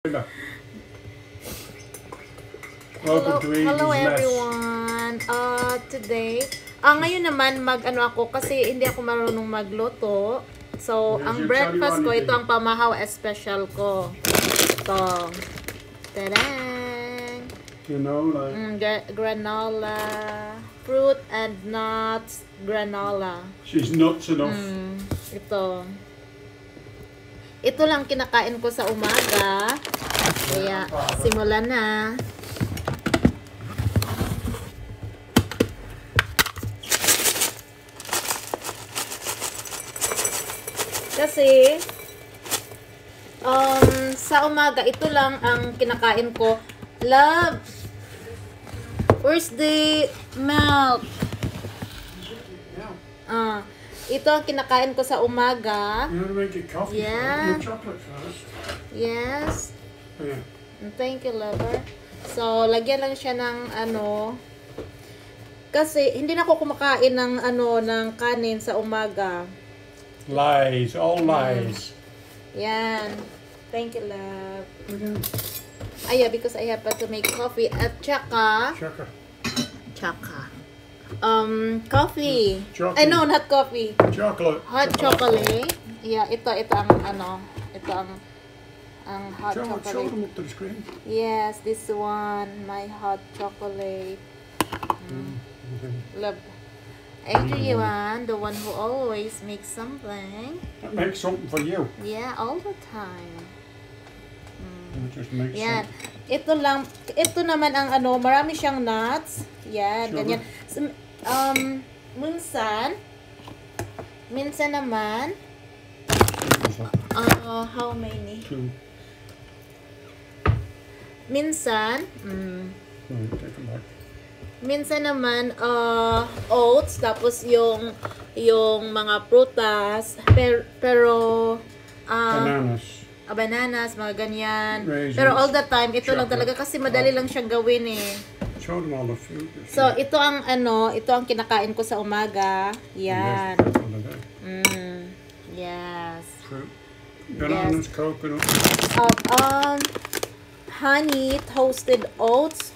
Hello everyone. Today, ngayon naman mag-ano ako kasi hindi ako marunong magluto. So, ang breakfast ko, ito ang pamahaw special ko. So, tadang! Granola. Granola. Fruit and nuts granola. She's nuts enough. Ito. Ito lang kinakain ko sa umaga. Kaya, simulan na. Kasi, sa umaga, ito lang ang kinakain ko. Love, where's the milk? Ito ang kinakain ko sa umaga. You want to make your coffee? Yeah. Your chocolate first. Yes. Yeah. Thank you, lover. So, lagyan lang siya ng kasi hindi na ako kumakain ng ng kanin sa umaga. Lies, all lies. Yan. Thank you, love. Okay. Yeah, because I have to make coffee at tsaka coffee. Chocolate. No, not coffee. Chocolate. Hot chocolate. Yeah, ito ang ito ang hot Show chocolate. them up to the screen. Yes, this one, my hot chocolate. Love. Adrian, the one who always makes something. That makes something for you. Yeah, all the time. It just makes Yan. something. Ito naman ang marami siyang nuts. Yan, Sugar. ganyan. So, minsan naman, how many? 2. Minsan, Take them back. minsan naman, oats, tapos yung mga prutas, pero, Bananas. bananas, mga ganyan. Raisins. Pero all the time, ito lang Chocolate. talaga kasi madali lang siyang gawin eh. Show them all the food. So, ito ang kinakain ko sa umaga. Yan. Yes. Fruit. Bananas, coconut. Honey toasted oats,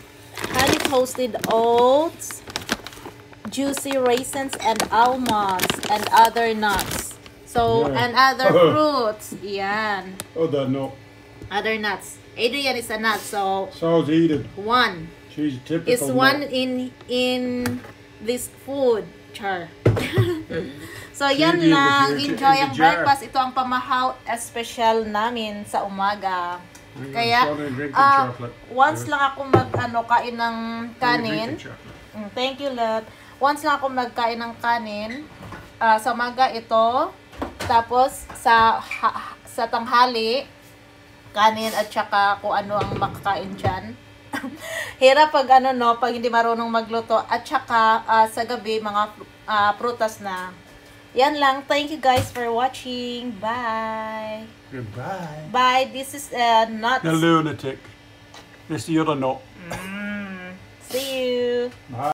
juicy raisins and almonds and other nuts. So, Yeah. and other fruits. Yan. Other nut. Other nuts. Adrian is a nut, so So's eating. one She's a typical is one nut. in this food. Char. So, She yan did the lang. future Enjoy in the ang jar. breakfast. Ito ang pamahaw special namin sa umaga. Kaya, Drink the chocolate. once lang ako kain ng kanin. Drink the chocolate. Thank you, love. Once lang ako magkain ng kanin. Sa umaga ito. Tapos, sa tanghali, kanin at saka kung ano ang makakain dyan. Hirap pag pag hindi marunong magluto. At saka, sa gabi, mga prutas na. Yan lang. Thank you guys for watching. Bye. Goodbye. Bye. This is nuts. The lunatic. This is the other nut. See you. Bye.